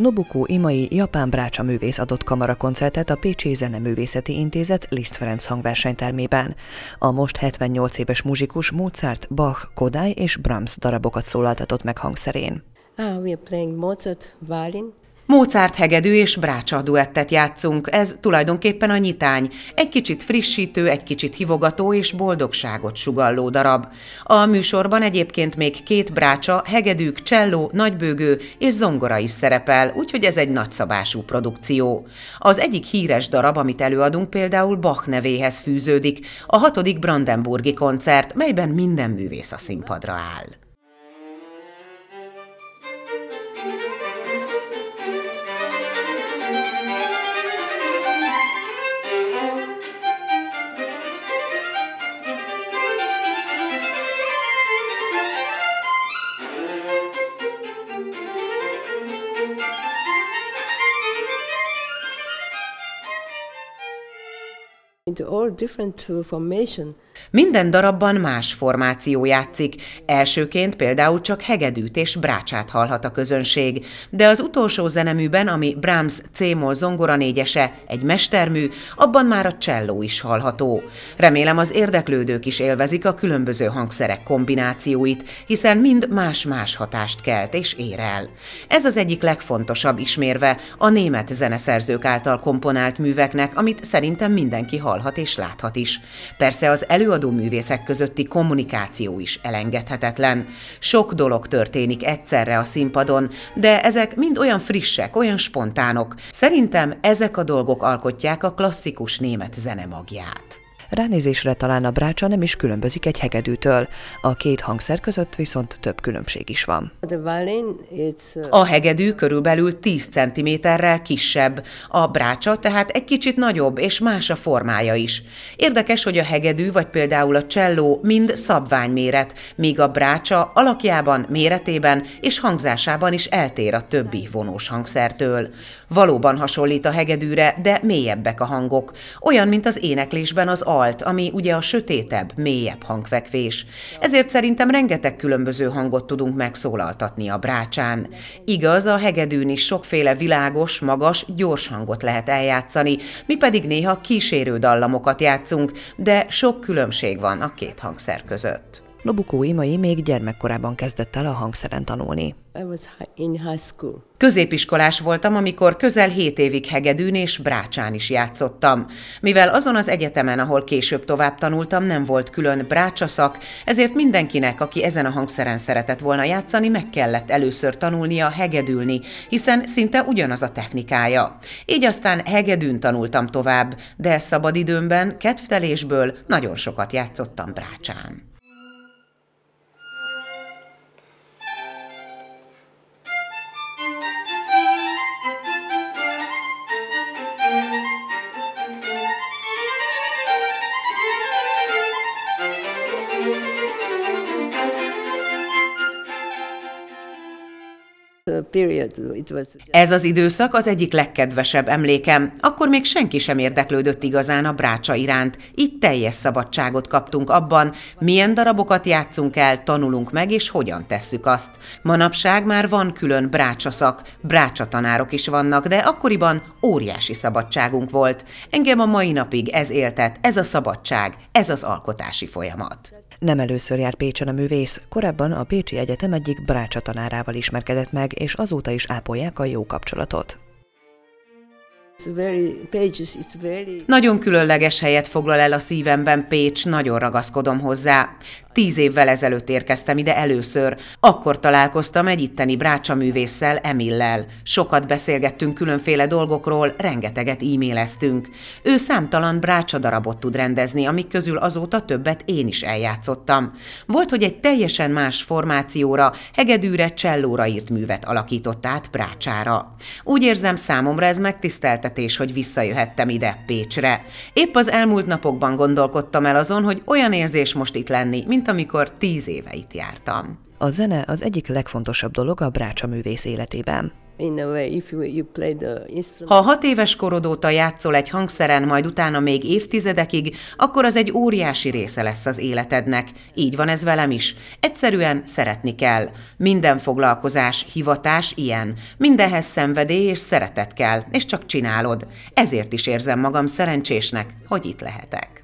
Nobuko Imai japán brácsaművész adott kamarakoncertet a Pécsi Zeneművészeti Intézet Liszt Ferenc hangversenytermében. A most 78 éves muzsikus Mozart, Bach, Kodály és Brahms darabokat szólaltatott meg hangszerén. We are playing Mozart violin. Mozart hegedű és brácsa duettet játszunk, ez tulajdonképpen a nyitány, egy kicsit frissítő, egy kicsit hívogató és boldogságot sugalló darab. A műsorban egyébként még 2 brácsa, hegedűk, cselló, nagybőgő és zongora is szerepel, úgyhogy ez egy nagyszabású produkció. Az egyik híres darab, amit előadunk, például Bach nevéhez fűződik, a 6. brandenburgi koncert, melyben minden művész a színpadra áll. Into all different formation. Minden darabban más formáció játszik, elsőként például csak hegedűt és brácsát hallhat a közönség, de az utolsó zeneműben, ami Brahms C-moll zongora négyese, egy mestermű, abban már a cselló is hallható. Remélem az érdeklődők is élvezik a különböző hangszerek kombinációit, hiszen mind más-más hatást kelt és ér el. Ez az egyik legfontosabb ismérve a német zeneszerzők által komponált műveknek, amit szerintem mindenki hallhat és láthat is. Persze az előadó művészek közötti kommunikáció is elengedhetetlen. Sok dolog történik egyszerre a színpadon, de ezek mind olyan frissek, olyan spontánok. Szerintem ezek a dolgok alkotják a klasszikus német zene magját. Ránézésre talán a brácsa nem is különbözik egy hegedűtől, a 2 hangszer között viszont több különbség is van. A hegedű körülbelül 10 cm-rel kisebb, a brácsa tehát egy kicsit nagyobb és más a formája is. Érdekes, hogy a hegedű vagy például a cselló mind szabványméret, míg a brácsa alakjában, méretében és hangzásában is eltér a többi vonós hangszertől. Valóban hasonlít a hegedűre, de mélyebbek a hangok, olyan, mint az éneklésben az alt, ami ugye a sötétebb, mélyebb hangfekvés. Ezért szerintem rengeteg különböző hangot tudunk megszólaltatni a brácsán. Igaz, a hegedűn is sokféle világos, magas, gyors hangot lehet eljátszani, mi pedig néha kísérő dallamokat játszunk, de sok különbség van a 2 hangszer között. Nobuko Imai még gyermekkorában kezdett el a hangszeren tanulni. I was in high school. Középiskolás voltam, amikor közel 7 évig hegedűn és brácsán is játszottam. Mivel azon az egyetemen, ahol később tovább tanultam, nem volt külön brácsaszak, ezért mindenkinek, aki ezen a hangszeren szeretett volna játszani, meg kellett először tanulnia hegedülni, hiszen szinte ugyanaz a technikája. Így aztán hegedűn tanultam tovább, de szabadidőmben, kedvtelésből nagyon sokat játszottam brácsán. Ez az időszak az egyik legkedvesebb emlékem. Akkor még senki sem érdeklődött igazán a brácsa iránt. Így teljes szabadságot kaptunk abban, milyen darabokat játszunk el, tanulunk meg, és hogyan tesszük azt. Manapság már van külön brácsaszak, brácsatanárok is vannak, de akkoriban óriási szabadságunk volt. Engem a mai napig ez éltet, ez a szabadság, ez az alkotási folyamat. Nem először jár Pécsen a művész, korábban a Pécsi Egyetem egyik brácsatanárával ismerkedett meg, és azóta is ápolják a jó kapcsolatot. Nagyon különleges helyet foglal el a szívemben Pécs, nagyon ragaszkodom hozzá. 10 évvel ezelőtt érkeztem ide először. Akkor találkoztam egy itteni brácsaművésszel, Emillel. Sokat beszélgettünk különféle dolgokról, rengeteget e-maileztünk. Ő számtalan brácsadarabot tud rendezni, amik közül azóta többet én is eljátszottam. Volt, hogy egy teljesen más formációra, hegedűre, csellóra írt művet alakított át brácsára. Úgy érzem, számomra ez megtiszteltetés, hogy visszajöhettem ide, Pécsre. Épp az elmúlt napokban gondolkodtam el azon, hogy olyan érzés most itt lenni, mint amikor 10 éve itt jártam. A zene az egyik legfontosabb dolog a brácsaművész életében. In a way, if you play the instrument. Ha 6 éves korod óta játszol egy hangszeren, majd utána még évtizedekig, akkor az egy óriási része lesz az életednek. Így van ez velem is. Egyszerűen szeretni kell. Minden foglalkozás, hivatás ilyen. Mindenhez szenvedély és szeretet kell, és csak csinálod. Ezért is érzem magam szerencsésnek, hogy itt lehetek.